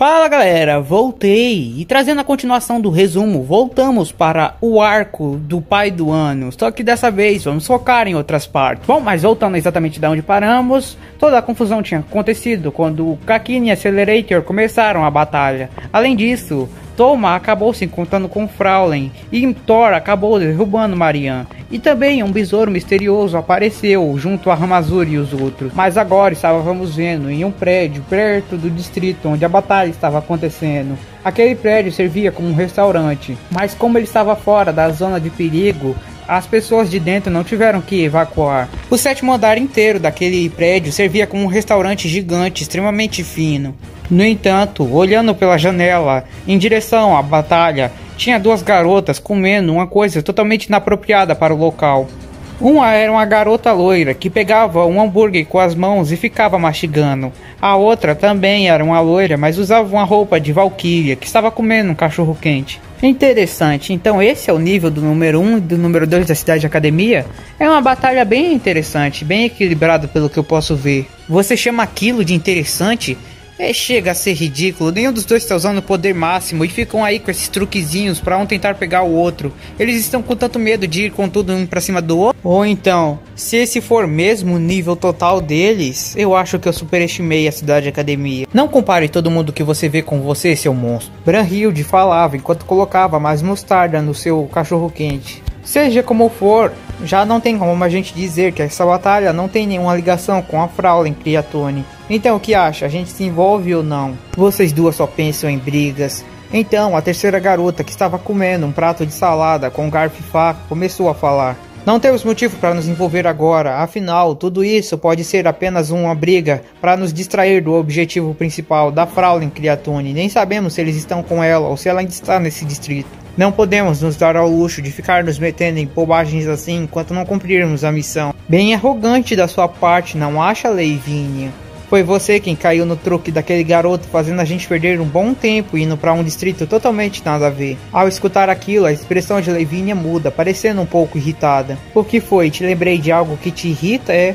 Fala galera, voltei e trazendo a continuação do resumo, voltamos para o arco do pai do ano, só que dessa vez vamos focar em outras partes. Bom, mas voltando exatamente da onde paramos, toda a confusão tinha acontecido quando o Kakini e Accelerator começaram a batalha. Além disso, Toma acabou se encontrando com Fraulein e Thor acabou derrubando Marian. E também um besouro misterioso apareceu junto a Ramazuri e os outros. Mas agora estávamos vendo em um prédio perto do distrito onde a batalha estava acontecendo. Aquele prédio servia como um restaurante, mas como ele estava fora da zona de perigo, as pessoas de dentro não tiveram que evacuar. O sétimo andar inteiro daquele prédio servia como um restaurante gigante, extremamente fino. No entanto, olhando pela janela em direção à batalha, tinha duas garotas comendo uma coisa totalmente inapropriada para o local. Uma era uma garota loira que pegava um hambúrguer com as mãos e ficava mastigando. A outra também era uma loira, mas usava uma roupa de Valkyria que estava comendo um cachorro quente. Interessante, então esse é o nível do número 1 e do número 2 da Cidade Academia? É uma batalha bem interessante, bem equilibrada pelo que eu posso ver. Você chama aquilo de interessante? Chega a ser ridículo, nenhum dos dois está usando o poder máximo e ficam aí com esses truquezinhos para um tentar pegar o outro. Eles estão com tanto medo de ir com tudo um pra cima do outro? Ou então, se esse for mesmo o nível total deles, eu acho que eu superestimei a Cidade Academia. Não compare todo mundo que você vê com você, seu monstro. Brunhilde falava enquanto colocava mais mostarda no seu cachorro quente. Seja como for, já não tem como a gente dizer que essa batalha não tem nenhuma ligação com a Fraulein Criatone. Então o que acha? A gente se envolve ou não? Vocês duas só pensam em brigas. Então a terceira garota que estava comendo um prato de salada com garfo e faca começou a falar. Não temos motivo para nos envolver agora, afinal tudo isso pode ser apenas uma briga para nos distrair do objetivo principal da Fraulein Criatone. Nem sabemos se eles estão com ela ou se ela ainda está nesse distrito. Não podemos nos dar ao luxo de ficar nos metendo em bobagens assim enquanto não cumprirmos a missão. Bem arrogante da sua parte, não acha, Lavinia? Foi você quem caiu no truque daquele garoto, fazendo a gente perder um bom tempo indo para um distrito totalmente nada a ver. Ao escutar aquilo, a expressão de Lavinia muda, parecendo um pouco irritada. O que foi? Te lembrei de algo que te irrita, é?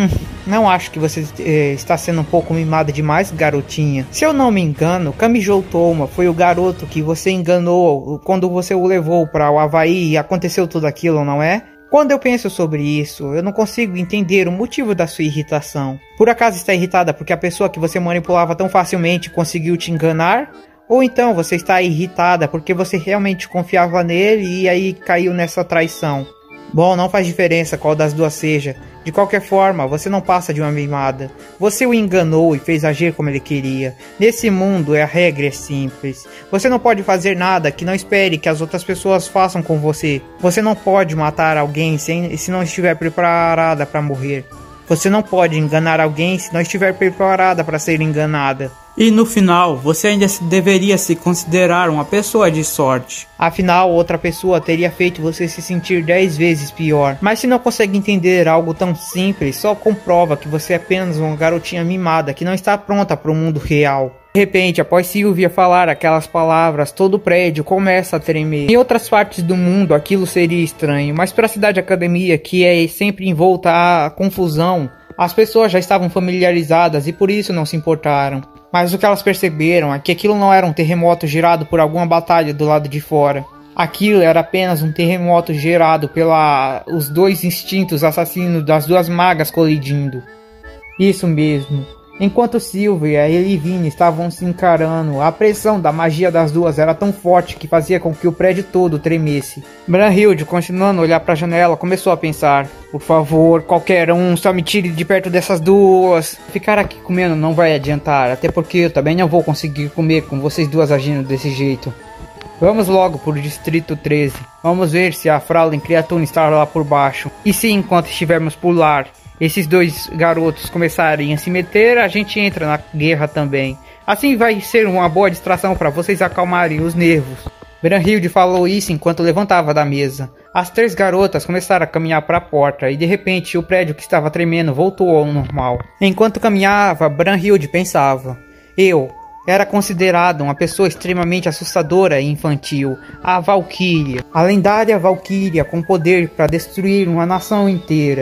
Não acho que você está sendo um pouco mimada demais, garotinha. Se eu não me engano, Kamijou Toma foi o garoto que você enganou quando você o levou para o Havaí e aconteceu tudo aquilo, não é? Quando eu penso sobre isso, eu não consigo entender o motivo da sua irritação. Por acaso está irritada porque a pessoa que você manipulava tão facilmente conseguiu te enganar? Ou então você está irritada porque você realmente confiava nele e aí caiu nessa traição? Bom, não faz diferença qual das duas seja. De qualquer forma, você não passa de uma mimada. Você o enganou e fez agir como ele queria. Nesse mundo, a regra é simples. Você não pode fazer nada que não espere que as outras pessoas façam com você. Você não pode matar alguém se não estiver preparada para morrer. Você não pode enganar alguém se não estiver preparada para ser enganada. E no final, você ainda deveria se considerar uma pessoa de sorte. Afinal, outra pessoa teria feito você se sentir 10 vezes pior. Mas se não consegue entender algo tão simples, só comprova que você é apenas uma garotinha mimada que não está pronta para o mundo real. De repente, após Sylvia falar aquelas palavras, todo o prédio começa a tremer. Em outras partes do mundo aquilo seria estranho, mas para a Cidade Academia, que é sempre envolta à confusão, as pessoas já estavam familiarizadas e por isso não se importaram. Mas o que elas perceberam é que aquilo não era um terremoto gerado por alguma batalha do lado de fora. Aquilo era apenas um terremoto gerado pelos dois instintos assassinos das duas magas colidindo. Isso mesmo. Enquanto Sylvia e Lavinia estavam se encarando, a pressão da magia das duas era tão forte que fazia com que o prédio todo tremesse. Brunhilde, continuando a olhar para a janela, começou a pensar: por favor, qualquer um, só me tire de perto dessas duas. Ficar aqui comendo não vai adiantar, até porque eu também não vou conseguir comer com vocês duas agindo desse jeito. Vamos logo para o Distrito 13. Vamos ver se a Fraulein Criatone está lá por baixo. E se enquanto estivermos por lá, esses dois garotos começarem a se meter, a gente entra na guerra também. Assim vai ser uma boa distração para vocês acalmarem os nervos. Brunhilde falou isso enquanto levantava da mesa. As três garotas começaram a caminhar para a porta e de repente o prédio que estava tremendo voltou ao normal. Enquanto caminhava, Brunhilde pensava: eu era considerada uma pessoa extremamente assustadora e infantil, a Valkyria, a lendária Valkyria com poder para destruir uma nação inteira.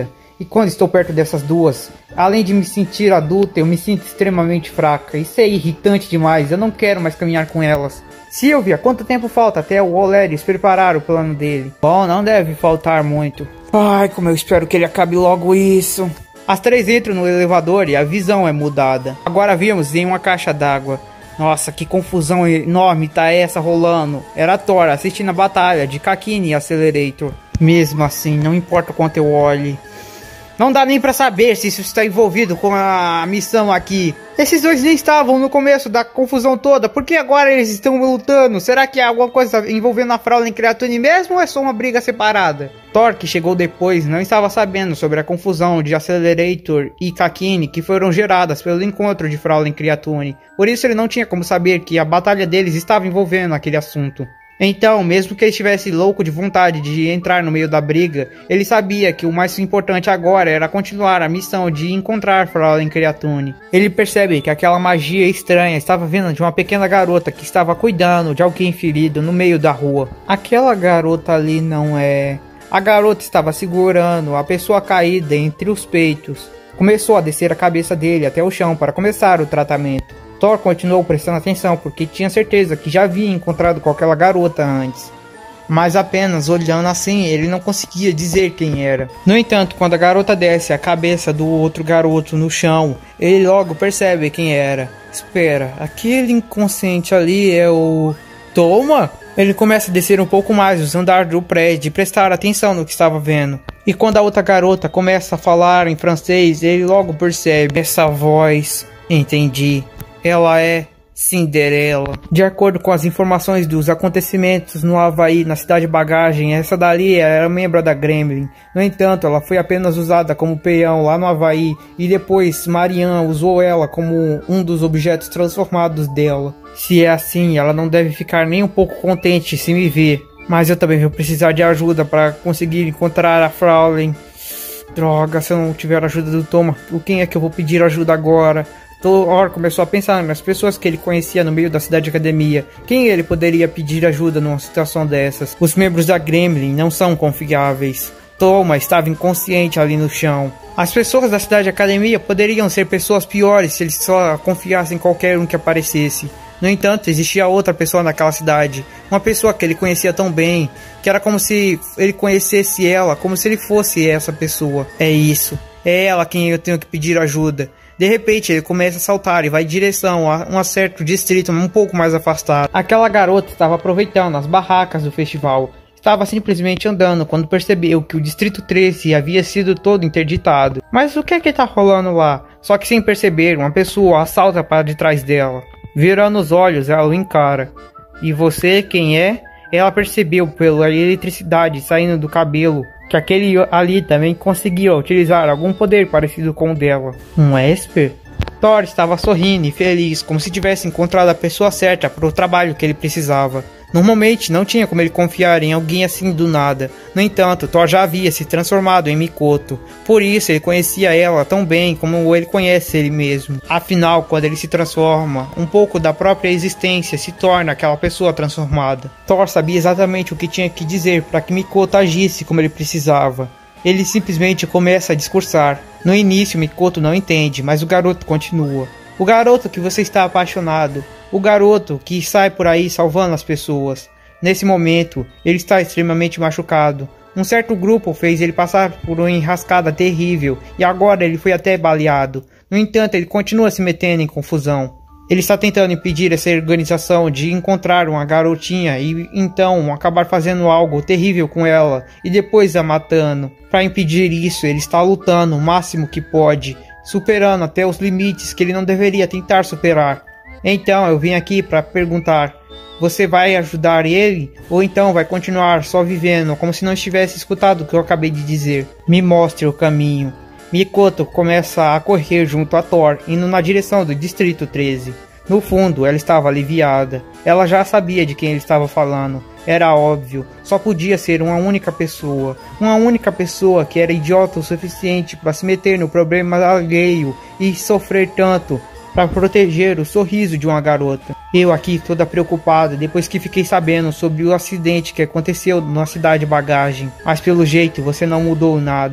E quando estou perto dessas duas, além de me sentir adulta, eu me sinto extremamente fraca. Isso é irritante demais, eu não quero mais caminhar com elas. Sylvia, quanto tempo falta até o Oleris preparar o plano dele? Bom, não deve faltar muito. Ai, como eu espero que ele acabe logo isso. As três entram no elevador e a visão é mudada. Agora vimos em uma caixa d'água. Nossa, que confusão enorme tá essa rolando. Era Thor assistindo a batalha de Kakini e Accelerator. Mesmo assim, não importa o quanto eu olhe. Não dá nem pra saber se isso está envolvido com a missão aqui. Esses dois nem estavam no começo da confusão toda. Por que agora eles estão lutando? Será que há alguma coisa envolvendo a Fraulein Creatune mesmo ou é só uma briga separada? Thor, que chegou depois, não estava sabendo sobre a confusão de Accelerator e Kakini que foram geradas pelo encontro de Fraulein Creatune. Por isso ele não tinha como saber que a batalha deles estava envolvendo aquele assunto. Então, mesmo que ele estivesse louco de vontade de entrar no meio da briga, ele sabia que o mais importante agora era continuar a missão de encontrar Fraulein Creatune. Ele percebe que aquela magia estranha estava vindo de uma pequena garota que estava cuidando de alguém ferido no meio da rua. Aquela garota ali não é... A garota estava segurando a pessoa caída entre os peitos. Começou a descer a cabeça dele até o chão para começar o tratamento. Thor continuou prestando atenção porque tinha certeza que já havia encontrado com aquela garota antes. Mas apenas olhando assim, ele não conseguia dizer quem era. No entanto, quando a garota desce a cabeça do outro garoto no chão, ele logo percebe quem era. Espera, aquele inconsciente ali é o... Toma! Ele começa a descer um pouco mais os andares do prédio e prestar atenção no que estava vendo. E quando a outra garota começa a falar em francês, ele logo percebe essa voz. Entendi. Ela é Cinderela. De acordo com as informações dos acontecimentos no Havaí, na cidade Bagagem, essa dali era membro da Gremlin. No entanto, ela foi apenas usada como peão lá no Havaí e depois Marianne usou ela como um dos objetos transformados dela. Se é assim, ela não deve ficar nem um pouco contente se me ver. Mas eu também vou precisar de ajuda para conseguir encontrar a Fraulein. Droga, se eu não tiver a ajuda do Thomas, quem é que eu vou pedir ajuda agora? Thor começou a pensar nas pessoas que ele conhecia no meio da cidade academia. Quem ele poderia pedir ajuda numa situação dessas? Os membros da Gremlin não são confiáveis. Thomas estava inconsciente ali no chão. As pessoas da cidade academia poderiam ser pessoas piores se eles só confiassem em qualquer um que aparecesse. No entanto, existia outra pessoa naquela cidade. Uma pessoa que ele conhecia tão bem, que era como se ele conhecesse ela, como se ele fosse essa pessoa. É isso. É ela quem eu tenho que pedir ajuda. De repente ele começa a saltar e vai em direção a um certo distrito um pouco mais afastado. Aquela garota estava aproveitando as barracas do festival. Estava simplesmente andando quando percebeu que o distrito 13 havia sido todo interditado. Mas o que é que está rolando lá? Só que sem perceber, uma pessoa assalta para de trás dela. Virando os olhos, ela o encara. E você, quem é? Ela percebeu pela eletricidade saindo do cabelo que aquele ali também conseguia utilizar algum poder parecido com o dela. Um Esper? Thor estava sorrindo e feliz, como se tivesse encontrado a pessoa certa para o trabalho que ele precisava. Normalmente não tinha como ele confiar em alguém assim do nada. No entanto, Thor já havia se transformado em Mikoto. Por isso ele conhecia ela tão bem como ele conhece ele mesmo. Afinal, quando ele se transforma, um pouco da própria existência se torna aquela pessoa transformada. Thor sabia exatamente o que tinha que dizer para que Mikoto agisse como ele precisava. Ele simplesmente começa a discursar. No início, Mikoto não entende, mas o garoto continua. O garoto que você está apaixonado. O garoto que sai por aí salvando as pessoas. Nesse momento, ele está extremamente machucado. Um certo grupo fez ele passar por uma enrascada terrível e agora ele foi até baleado. No entanto, ele continua se metendo em confusão. Ele está tentando impedir essa organização de encontrar uma garotinha e então acabar fazendo algo terrível com ela e depois a matando. Para impedir isso, ele está lutando o máximo que pode, superando até os limites que ele não deveria tentar superar. Então eu vim aqui para perguntar, você vai ajudar ele ou então vai continuar só vivendo como se não estivesse escutado o que eu acabei de dizer? Me mostre o caminho. Mikoto começa a correr junto a Thor, indo na direção do Distrito 13. No fundo, ela estava aliviada. Ela já sabia de quem ele estava falando. Era óbvio, só podia ser uma única pessoa. Uma única pessoa que era idiota o suficiente para se meter no problema alheio e sofrer tanto para proteger o sorriso de uma garota. Eu aqui toda preocupada depois que fiquei sabendo sobre o acidente que aconteceu na cidade Bagagem. Mas pelo jeito você não mudou nada.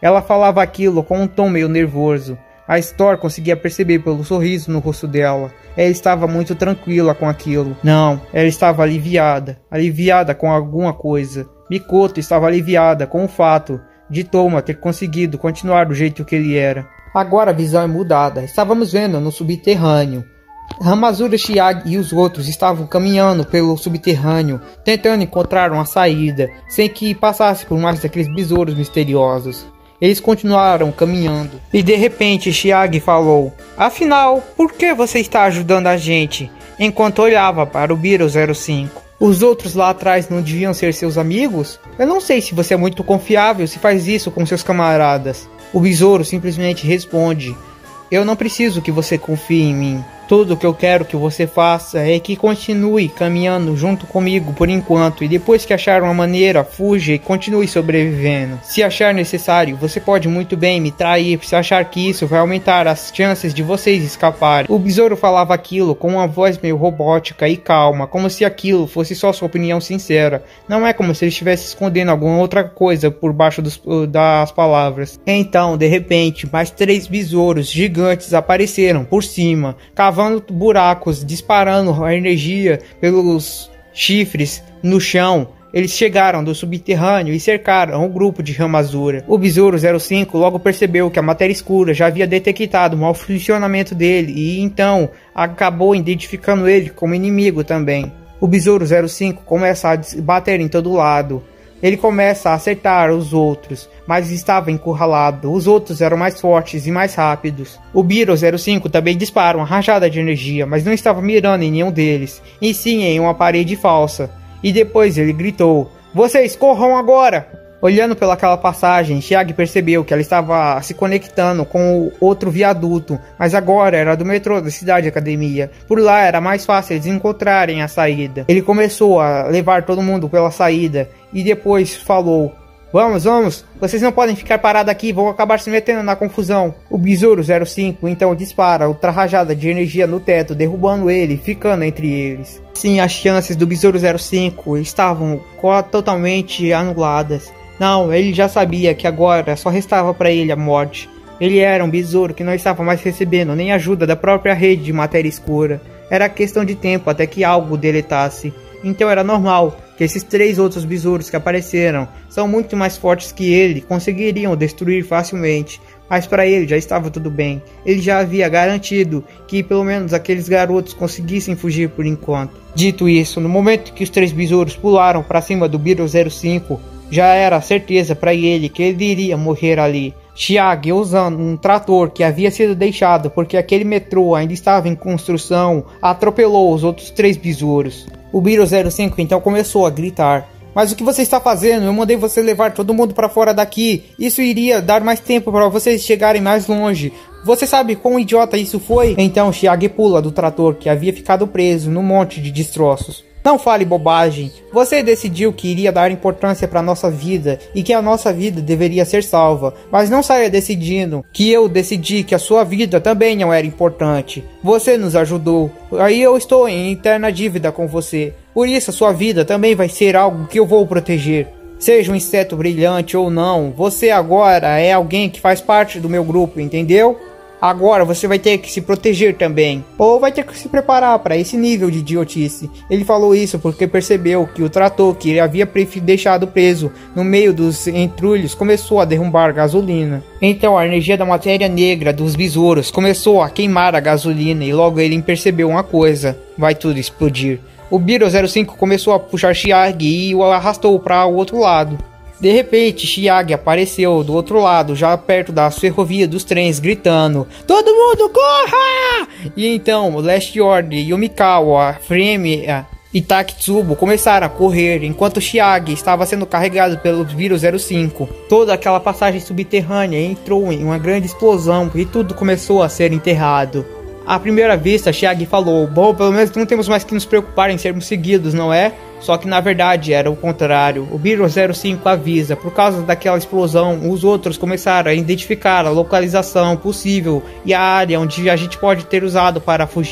Ela falava aquilo com um tom meio nervoso. A Storr conseguia perceber pelo sorriso no rosto dela. Ela estava muito tranquila com aquilo. Não, ela estava aliviada. Aliviada com alguma coisa. Mikoto estava aliviada com o fato de Touma ter conseguido continuar do jeito que ele era. Agora a visão é mudada. Estávamos vendo no subterrâneo. Hamazura, Chiage e os outros estavam caminhando pelo subterrâneo, tentando encontrar uma saída, sem que passasse por mais daqueles besouros misteriosos. Eles continuaram caminhando. E de repente Chiage falou: "Afinal, por que você está ajudando a gente?" Enquanto olhava para o Beetle 05. "Os outros lá atrás não deviam ser seus amigos? Eu não sei se você é muito confiável se faz isso com seus camaradas." O besouro simplesmente responde: "Eu não preciso que você confie em mim. Tudo o que eu quero que você faça é que continue caminhando junto comigo por enquanto, e depois que achar uma maneira, fuja e continue sobrevivendo. Se achar necessário, você pode muito bem me trair se achar que isso vai aumentar as chances de vocês escaparem." O besouro falava aquilo com uma voz meio robótica e calma, como se aquilo fosse só sua opinião sincera. Não é como se ele estivesse escondendo alguma outra coisa por baixo das palavras. Então, de repente, mais 3 besouros gigantes apareceram por cima, cavando buracos, disparando a energia pelos chifres no chão. Eles chegaram do subterrâneo e cercaram o grupo de Hamazura. O Besouro 05 logo percebeu que a matéria escura já havia detectado o mau funcionamento dele e então acabou identificando ele como inimigo também. O Besouro 05 começa a bater em todo lado. Ele começa a acertar os outros, mas estava encurralado. Os outros eram mais fortes e mais rápidos. O Beetle 05 também dispara uma rajada de energia, mas não estava mirando em nenhum deles, e sim em uma parede falsa. E depois ele gritou: "Vocês corram agora!" Olhando pelaquela passagem, Chiage percebeu que ela estava se conectando com o outro viaduto, mas agora era do metrô da Cidade Academia. Por lá era mais fácil eles encontrarem a saída. Ele começou a levar todo mundo pela saída e depois falou: Vamos, vocês não podem ficar parados aqui, vão acabar se metendo na confusão." O Besouro 05 então dispara outra rajada de energia no teto, derrubando ele, ficando entre eles. Sim, as chances do Besouro 05 estavam totalmente anuladas. Não, ele já sabia que agora só restava para ele a morte. Ele era um besouro que não estava mais recebendo nem ajuda da própria rede de matéria escura. Era questão de tempo até que algo o deletasse. Então era normal que esses 3 outros besouros que apareceram são muito mais fortes que ele, conseguiriam destruir facilmente. Mas para ele já estava tudo bem. Ele já havia garantido que pelo menos aqueles garotos conseguissem fugir por enquanto. Dito isso, no momento que os 3 besouros pularam para cima do Beetle 05, já era certeza para ele que ele iria morrer ali. Chiage, usando um trator que havia sido deixado porque aquele metrô ainda estava em construção, atropelou os outros 3 besouros. O Beetle 05 então começou a gritar: "Mas o que você está fazendo? Eu mandei você levar todo mundo para fora daqui. Isso iria dar mais tempo para vocês chegarem mais longe. Você sabe quão idiota isso foi?" Então Chiage pula do trator que havia ficado preso num monte de destroços. "Não fale bobagem. Você decidiu que iria dar importância para nossa vida e que a nossa vida deveria ser salva. Mas não saia decidindo que eu decidi que a sua vida também não era importante. Você nos ajudou. Aí eu estou em eterna dívida com você. Por isso a sua vida também vai ser algo que eu vou proteger. Seja um inseto brilhante ou não, você agora é alguém que faz parte do meu grupo, entendeu? Agora você vai ter que se proteger também, ou vai ter que se preparar para esse nível de idiotice." Ele falou isso porque percebeu que o trator que ele havia deixado preso no meio dos entulhos começou a derrubar gasolina. Então a energia da matéria negra dos besouros começou a queimar a gasolina e logo ele percebeu uma coisa: vai tudo explodir. O Beetle 05 começou a puxar Chiage e o arrastou para o outro lado. De repente, Chiage apareceu do outro lado, já perto da ferrovia dos trens, gritando: "Todo mundo corra!" E então, o Last Order, Yumikawa, Frame e Takitsubo começaram a correr, enquanto Chiage estava sendo carregado pelo Beetle 05. Toda aquela passagem subterrânea entrou em uma grande explosão e tudo começou a ser enterrado. À primeira vista, Chiage falou: "Bom, pelo menos não temos mais que nos preocupar em sermos seguidos, não é?" Só que na verdade era o contrário. O Beetle 05 avisa: por causa daquela explosão, os outros começaram a identificar a localização possível e a área onde a gente pode ter usado para fugir.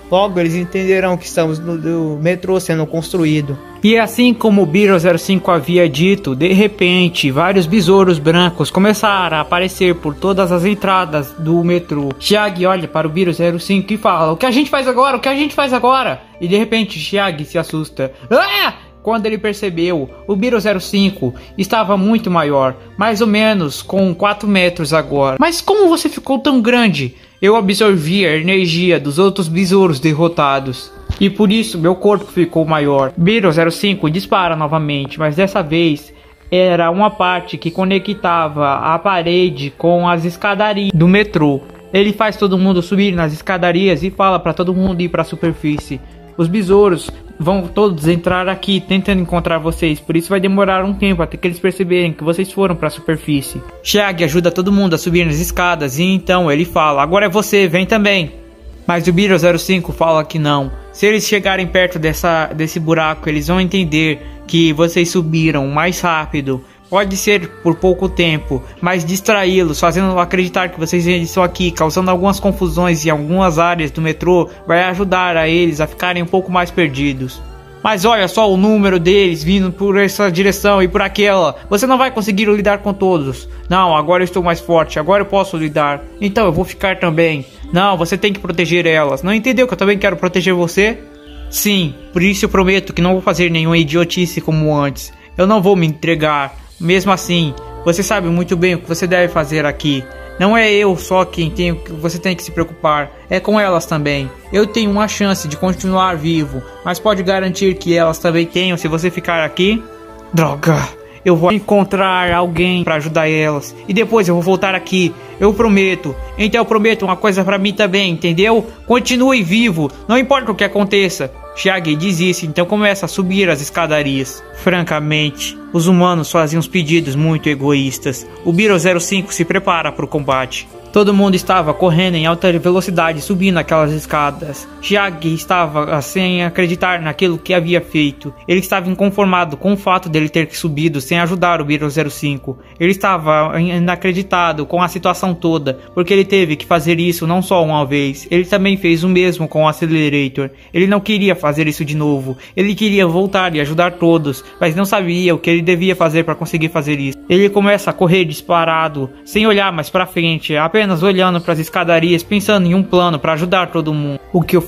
Logo eles entenderão que estamos no metrô sendo construído. E assim como o Beetle-05 havia dito, de repente, vários besouros brancos começaram a aparecer por todas as entradas do metrô. Shaggy olha para o Beetle-05 e fala: "O que a gente faz agora? O que a gente faz agora?" E de repente, Shaggy se assusta. Ah! Quando ele percebeu, o Beetle-05 estava muito maior, mais ou menos com 4 metros agora. "Mas como você ficou tão grande?" "Eu absorvi a energia dos outros besouros derrotados, e por isso meu corpo ficou maior." Beetle-05 dispara novamente, mas dessa vez era uma parte que conectava a parede com as escadarias do metrô. Ele faz todo mundo subir nas escadarias e fala para todo mundo ir para a superfície. "Os besouros vão todos entrar aqui tentando encontrar vocês, por isso vai demorar um tempo até que eles perceberem que vocês foram para a superfície." Shaggy ajuda todo mundo a subir nas escadas e então ele fala: "Agora é você, vem também." Mas o Beetle-05 fala que não. Se eles chegarem perto desse buraco, eles vão entender que vocês subiram mais rápido. Pode ser por pouco tempo, mas distraí-los, fazendo acreditar que vocês estão aqui, causando algumas confusões em algumas áreas do metrô, vai ajudar a eles a ficarem um pouco mais perdidos. "Mas olha só o número deles vindo por essa direção e por aquela. Você não vai conseguir lidar com todos." "Não, agora eu estou mais forte, agora eu posso lidar. Então eu vou ficar também." "Não, você tem que proteger elas. Não entendeu que eu também quero proteger você?" "Sim, por isso eu prometo que não vou fazer nenhuma idiotice como antes. Eu não vou me entregar. Mesmo assim, você sabe muito bem o que você deve fazer aqui. Não é eu só quem você tem que se preocupar, é com elas também. Eu tenho uma chance de continuar vivo, mas pode garantir que elas também tenham se você ficar aqui?" "Droga, eu vou encontrar alguém para ajudar elas e depois eu vou voltar aqui, eu prometo. Então eu prometo uma coisa para mim também, entendeu? Continue vivo, não importa o que aconteça." Shaggy diz isso, então começa a subir as escadarias. Francamente, os humanos faziam uns pedidos muito egoístas. O Beetle-05 se prepara para o combate. Todo mundo estava correndo em alta velocidade, subindo aquelas escadas. Shaggy estava sem acreditar naquilo que havia feito. Ele estava inconformado com o fato dele ter subido sem ajudar o Beetle-05. Ele estava inacreditado com a situação toda, porque ele teve que fazer isso não só uma vez. Ele também fez o mesmo com o Accelerator. Ele não queria fazer isso de novo. Ele queria voltar e ajudar todos, mas não sabia o que ele devia fazer para conseguir fazer isso. Ele começa a correr disparado, sem olhar mais para frente, apenas olhando para as escadarias, pensando em um plano para ajudar todo mundo. O que eu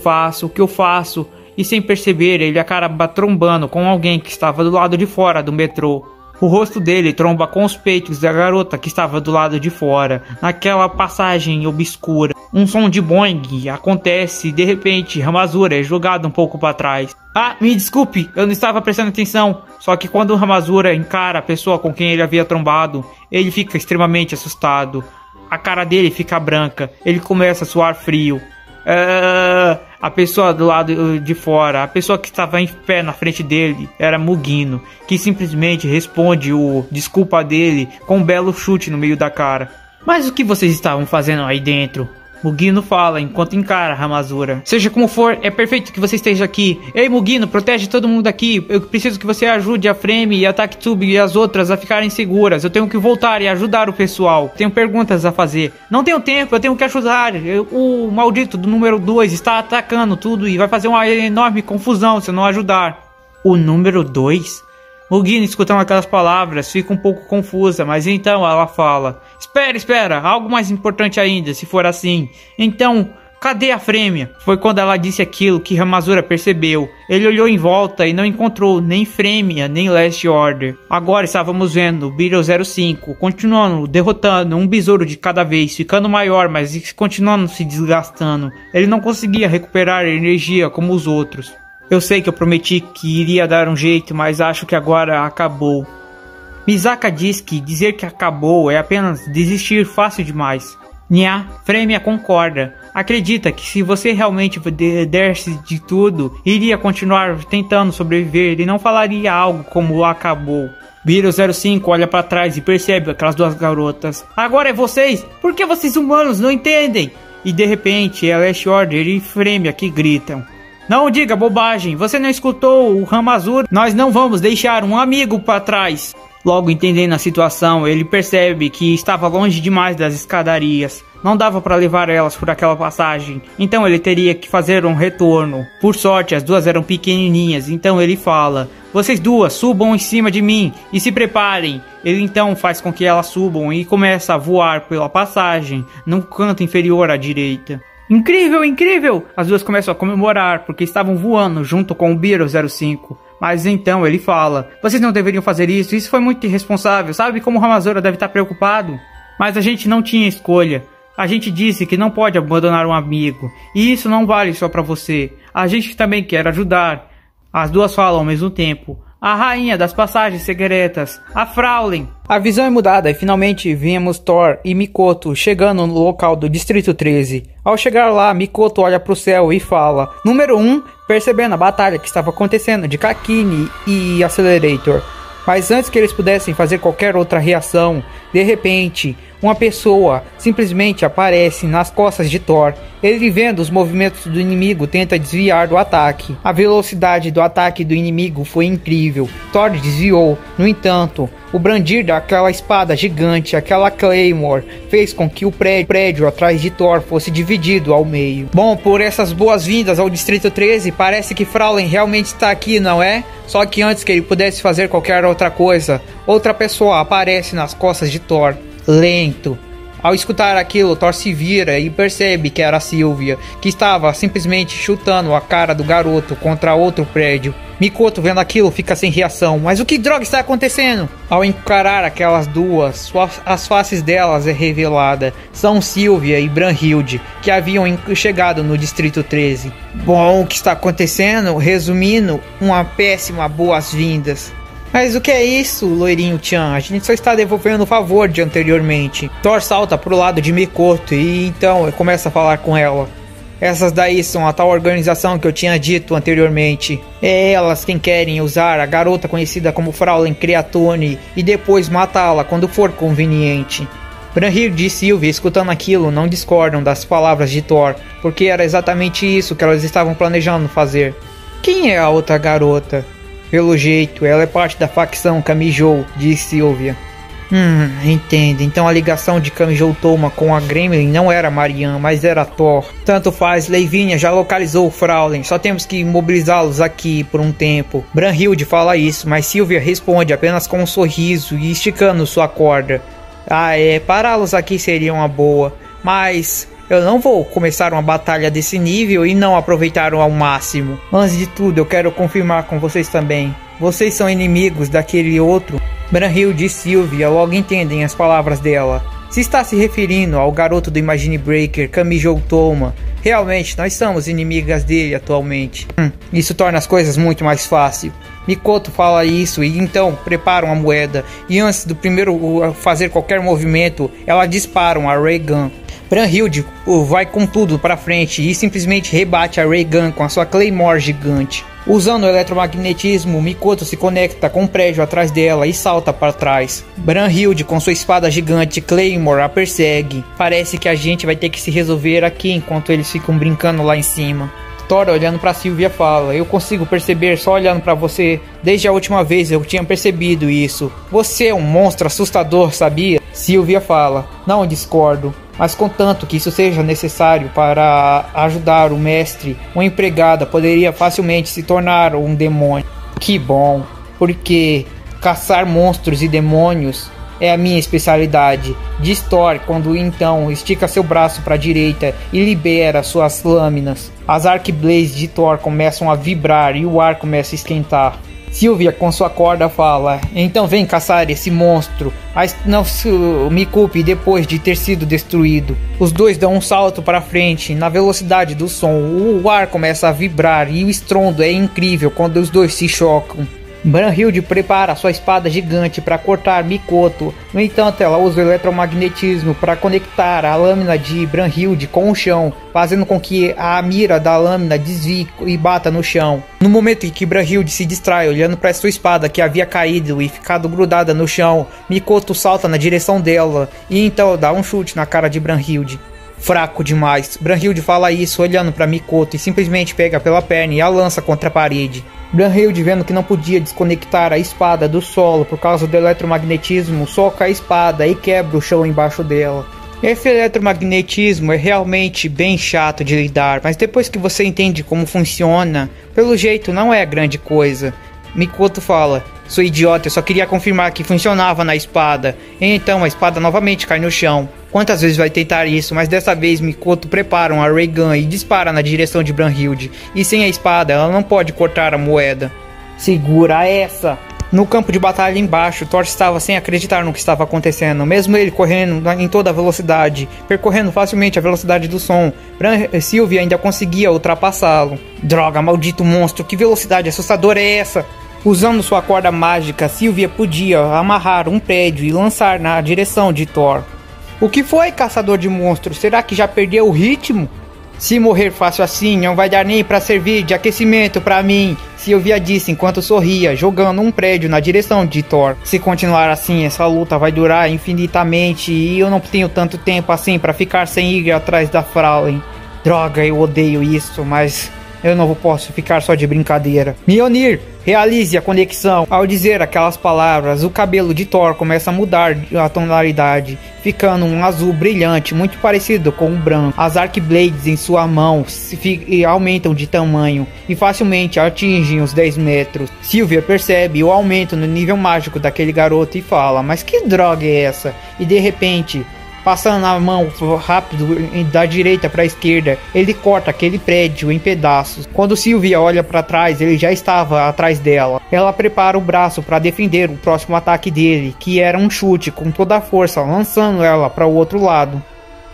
faço? E sem perceber, ele acaba trombando com alguém que estava do lado de fora do metrô. O rosto dele tromba com os peitos da garota que estava do lado de fora, naquela passagem obscura. Um som de boing acontece e de repente Ramazura é jogado um pouco para trás. "Ah, me desculpe, eu não estava prestando atenção." Só que quando o Ramazura encara a pessoa com quem ele havia trombado, ele fica extremamente assustado. A cara dele fica branca, ele começa a suar frio. A pessoa do lado de fora, a pessoa que estava em pé na frente dele, era Mugino, que simplesmente responde o desculpa dele com um belo chute no meio da cara. "Mas o que vocês estavam fazendo aí dentro?" Mugino fala enquanto encara Ramazura. "Seja como for, é perfeito que você esteja aqui. Ei, Mugino, protege todo mundo aqui. Eu preciso que você ajude a Frame e a Tactube e as outras a ficarem seguras. Eu tenho que voltar e ajudar o pessoal. Tenho perguntas a fazer." "Não tenho tempo, eu tenho que ajudar. O maldito do número 2 está atacando tudo e vai fazer uma enorme confusão se eu não ajudar." "O número 2? Mugino, escutando aquelas palavras, fica um pouco confusa, mas então ela fala: Espera, algo mais importante ainda, se for assim. Então, cadê a Frêmia?" Foi quando ela disse aquilo que Ramazura percebeu. Ele olhou em volta e não encontrou nem Frêmia, nem Last Order. Agora estávamos vendo o Beetle-05 continuando derrotando um besouro de cada vez, ficando maior, mas continuando se desgastando. Ele não conseguia recuperar energia como os outros. "Eu sei que eu prometi que iria dar um jeito, mas acho que agora acabou." Misaka diz que dizer que acabou é apenas desistir fácil demais. Nha, Frêmia concorda. Acredita que se você realmente desse de tudo, iria continuar tentando sobreviver e não falaria algo como acabou. Beetle-05 olha para trás e percebe aquelas duas garotas. "Agora é vocês? Por que vocês humanos não entendem?" E de repente é Last Order e Frêmia que gritam. "Não diga bobagem, você não escutou o Ramazura? Nós não vamos deixar um amigo para trás." Logo entendendo a situação, ele percebe que estava longe demais das escadarias. não dava para levar elas por aquela passagem, então ele teria que fazer um retorno. Por sorte, as duas eram pequenininhas, então ele fala: vocês duas subam em cima de mim e se preparem. Ele então faz com que elas subam e começa a voar pela passagem, no canto inferior à direita. Incrível, incrível! As duas começam a comemorar porque estavam voando junto com o Beetle 05. Mas então ele fala: vocês não deveriam fazer isso foi muito irresponsável. Sabe como o Ramazora deve estar preocupado? Mas a gente não tinha escolha. A gente disse que não pode abandonar um amigo. E isso não vale só pra você. A gente também quer ajudar. As duas falam ao mesmo tempo: a rainha das passagens secretas, a Fraulein. A visão é mudada e finalmente vemos Thor e Mikoto chegando no local do Distrito 13. Ao chegar lá, Mikoto olha pro céu e fala: número 1, percebendo a batalha que estava acontecendo de Kakini e Accelerator. Mas antes que eles pudessem fazer qualquer outra reação, de repente, uma pessoa simplesmente aparece nas costas de Thor. Ele, vendo os movimentos do inimigo, tenta desviar do ataque. A velocidade do ataque do inimigo foi incrível. Thor desviou. No entanto, o brandir daquela espada gigante, aquela Claymore, fez com que o prédio atrás de Thor fosse dividido ao meio. Bom, por essas boas-vindas ao Distrito 13, parece que Fraulein realmente está aqui, não é? Só que antes que ele pudesse fazer qualquer outra coisa, outra pessoa aparece nas costas de Thor, lento. Ao escutar aquilo, Thor se vira e percebe que era a Sylvia, que estava simplesmente chutando a cara do garoto contra outro prédio. Mikoto, vendo aquilo, fica sem reação. Mas o que droga está acontecendo? Ao encarar aquelas duas, as faces delas é revelada. São Sylvia e Brunhilde, que haviam chegado no Distrito 13. Bom, o que está acontecendo? Resumindo, uma péssima boas-vindas. Mas o que é isso, loirinho-chan? A gente só está devolvendo o favor de anteriormente. Thor salta pro lado de Mikoto e então começa a falar com ela. Essas daí são a tal organização que eu tinha dito anteriormente. É elas quem querem usar a garota conhecida como Fraulein Creatone e depois matá-la quando for conveniente. Brunhilde e Sylvia, escutando aquilo, não discordam das palavras de Thor, porque era exatamente isso que elas estavam planejando fazer. Quem é a outra garota? Pelo jeito, ela é parte da facção Kamijou, disse Sylvia. Entendo. Então a ligação de Kamijou Toma com a Gremlin não era Marianne, mas era Thor. Tanto faz, Lavinia já localizou o Fraulein, só temos que mobilizá-los aqui por um tempo. Brunhilde fala isso, mas Sylvia responde apenas com um sorriso e esticando sua corda. Pará-los aqui seria uma boa, mas eu não vou começar uma batalha desse nível e não aproveitar ao máximo. Antes de tudo, eu quero confirmar com vocês também. Vocês são inimigos daquele outro? Brunhilde e Sylvia logo entendem as palavras dela. Se está se referindo ao garoto do Imagine Breaker, Kamijou Toma, realmente nós somos inimigas dele atualmente. Isso torna as coisas muito mais fácil. Mikoto fala isso e então prepara uma moeda. E antes do primeiro fazer qualquer movimento, ela dispara uma Ray Gun. Brunhilde vai com tudo para frente e simplesmente rebate a Ray Gun com a sua Claymore gigante. Usando o eletromagnetismo, Mikoto se conecta com um prédio atrás dela e salta para trás. Brunhilde, com sua espada gigante Claymore, a persegue. Parece que a gente vai ter que se resolver aqui enquanto eles ficam brincando lá em cima. Thor, olhando para Sylvia, fala: eu consigo perceber só olhando para você. Desde a última vez eu tinha percebido isso. Você é um monstro assustador, sabia? Sylvia fala: não discordo. Mas contanto que isso seja necessário para ajudar o mestre, uma empregada poderia facilmente se tornar um demônio. Que bom, porque caçar monstros e demônios é a minha especialidade. Diz Thor quando então estica seu braço para a direita e libera suas lâminas. As Arcblades de Thor começam a vibrar e o ar começa a esquentar. Sylvia, com sua corda, fala: então vem caçar esse monstro, mas não me culpe depois de ter sido destruído. Os dois dão um salto para frente. Na velocidade do som, o ar começa a vibrar e o estrondo é incrível quando os dois se chocam. Brunhilde prepara sua espada gigante para cortar Mikoto. No entanto, ela usa o eletromagnetismo para conectar a lâmina de Brunhilde com o chão, fazendo com que a mira da lâmina desvie e bata no chão. No momento em que Brunhilde se distrai olhando para sua espada que havia caído e ficado grudada no chão, Mikoto salta na direção dela e então dá um chute na cara de Brunhilde. Fraco demais. Brunhilde fala isso olhando para Mikoto e simplesmente pega pela perna e a lança contra a parede. Brunhilde, vendo que não podia desconectar a espada do solo por causa do eletromagnetismo, soca a espada e quebra o chão embaixo dela. Esse eletromagnetismo é realmente bem chato de lidar, mas depois que você entende como funciona, pelo jeito não é grande coisa. Mikoto fala: sou idiota, eu só queria confirmar que funcionava na espada. E então a espada novamente cai no chão. Quantas vezes vai tentar isso, mas dessa vez Mikoto prepara uma Ray Gun e dispara na direção de Brunhilde. E sem a espada ela não pode cortar a moeda. Segura essa! No campo de batalha embaixo, Thor estava sem acreditar no que estava acontecendo, mesmo ele correndo em toda a velocidade, percorrendo facilmente a velocidade do som. Sylvia ainda conseguia ultrapassá-lo. Droga, maldito monstro, que velocidade assustadora é essa? Usando sua corda mágica, Sylvia podia amarrar um prédio e lançar na direção de Thor. O que foi, caçador de monstros? Será que já perdeu o ritmo? Se morrer fácil assim, não vai dar nem para servir de aquecimento para mim, Sylvia disse enquanto sorria, jogando um prédio na direção de Thor. Se continuar assim, essa luta vai durar infinitamente e eu não tenho tanto tempo assim para ficar sem ir atrás da Fraulein. Droga, eu odeio isso, mas eu não posso ficar só de brincadeira. Mjolnir, realize a conexão. Ao dizer aquelas palavras, o cabelo de Thor começa a mudar a tonalidade, ficando um azul brilhante, muito parecido com o branco. As Arcblades em sua mão aumentam de tamanho e facilmente atingem os 10 metros. Sylvia percebe o aumento no nível mágico daquele garoto e fala: mas que droga é essa? E de repente, passando a mão rápido da direita para a esquerda, ele corta aquele prédio em pedaços. Quando Sylvia olha para trás, ele já estava atrás dela. Ela prepara o braço para defender o próximo ataque dele, que era um chute com toda a força, lançando ela para o outro lado.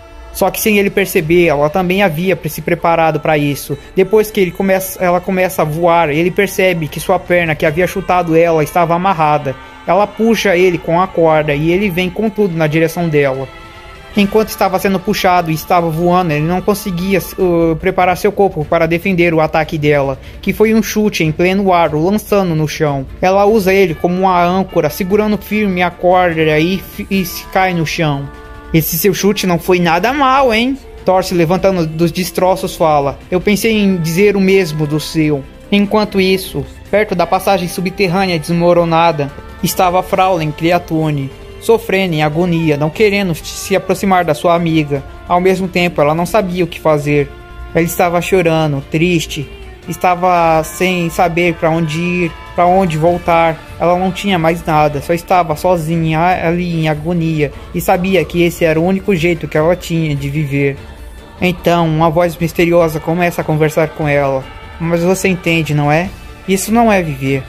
Só que sem ele perceber, ela também havia se preparado para isso. Depois que ela começa a voar, ele percebe que sua perna que havia chutado ela estava amarrada. Ela puxa ele com a corda e ele vem com tudo na direção dela. Enquanto estava sendo puxado e estava voando, ele não conseguia preparar seu corpo para defender o ataque dela, que foi um chute em pleno ar, o lançando no chão. Ela usa ele como uma âncora, segurando firme a corda e cai no chão. Esse seu chute não foi nada mal, hein? Thor, se levantando dos destroços, fala: eu pensei em dizer o mesmo do seu. Enquanto isso, perto da passagem subterrânea desmoronada, estava Fraulein Criatune, sofrendo em agonia, não querendo se aproximar da sua amiga. Ao mesmo tempo, ela não sabia o que fazer. Ela estava chorando, triste, estava sem saber para onde ir, para onde voltar. Ela não tinha mais nada, só estava sozinha ali em agonia e sabia que esse era o único jeito que ela tinha de viver. Então, uma voz misteriosa começa a conversar com ela. Mas você entende, não é? Isso não é viver.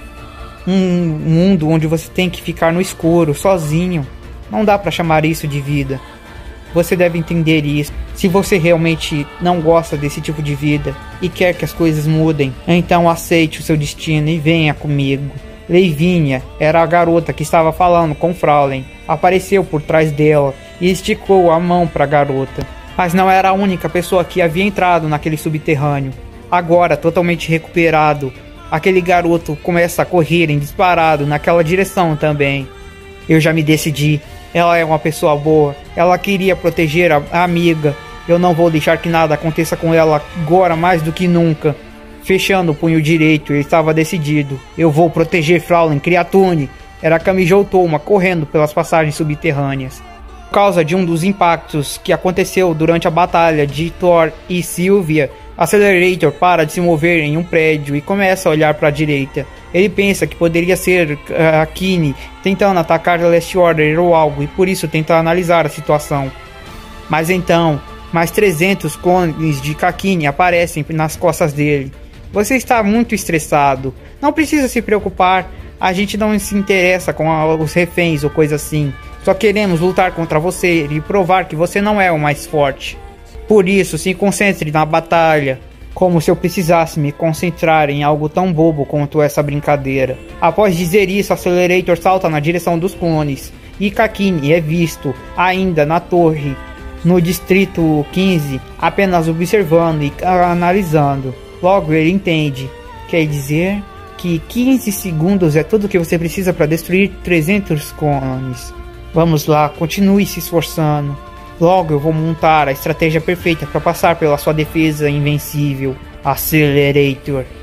Um mundo onde você tem que ficar no escuro, sozinho. Não dá pra chamar isso de vida. Você deve entender isso. Se você realmente não gosta desse tipo de vida e quer que as coisas mudem, então aceite o seu destino e venha comigo. Lavinia era a garota que estava falando com Fraulein. Apareceu por trás dela e esticou a mão para a garota. Mas não era a única pessoa que havia entrado naquele subterrâneo. Agora, totalmente recuperado, aquele garoto começa a correr em disparado naquela direção também. Eu já me decidi. Ela é uma pessoa boa. Ela queria proteger a amiga. Eu não vou deixar que nada aconteça com ela agora mais do que nunca. Fechando o punho direito, ele estava decidido. Eu vou proteger Fraulein Criatune. Era Kamijo Touma correndo pelas passagens subterrâneas. Por causa de um dos impactos que aconteceu durante a batalha de Thor e Sylvia, Accelerator para de se mover em um prédio e começa a olhar para a direita. Ele pensa que poderia ser a Kine tentando atacar a Last Order ou algo, e por isso tenta analisar a situação. Mas então, mais 300 clones de Kakine aparecem nas costas dele. Você está muito estressado. Não precisa se preocupar. A gente não se interessa com os reféns ou coisa assim. Só queremos lutar contra você e provar que você não é o mais forte. Por isso, se concentre na batalha, como se eu precisasse me concentrar em algo tão bobo quanto essa brincadeira. Após dizer isso, Accelerator salta na direção dos clones, e Kakine é visto ainda na torre, no distrito 15, apenas observando e analisando. Logo ele entende, quer dizer que 15 segundos é tudo que você precisa para destruir 300 clones. Vamos lá, continue se esforçando. Logo eu vou montar a estratégia perfeita para passar pela sua defesa invencível, Accelerator.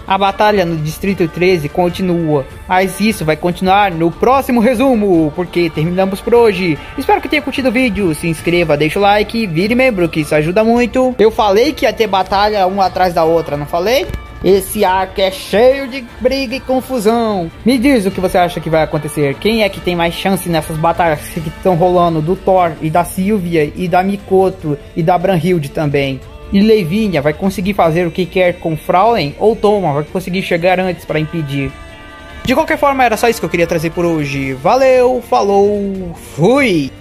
A batalha no Distrito 13 continua, mas isso vai continuar no próximo resumo, porque terminamos por hoje. Espero que tenha curtido o vídeo, se inscreva, deixa o like, vire membro que isso ajuda muito. Eu falei que ia ter batalha uma atrás da outra, não falei? Esse arco é cheio de briga e confusão. Me diz o que você acha que vai acontecer. Quem é que tem mais chance nessas batalhas que estão rolando do Thor e da Sylvia e da Mikoto e da Brunhilde também? E Lavinia vai conseguir fazer o que quer com Fraulein ou Toma vai conseguir chegar antes para impedir? De qualquer forma, era só isso que eu queria trazer por hoje. Valeu, falou, fui!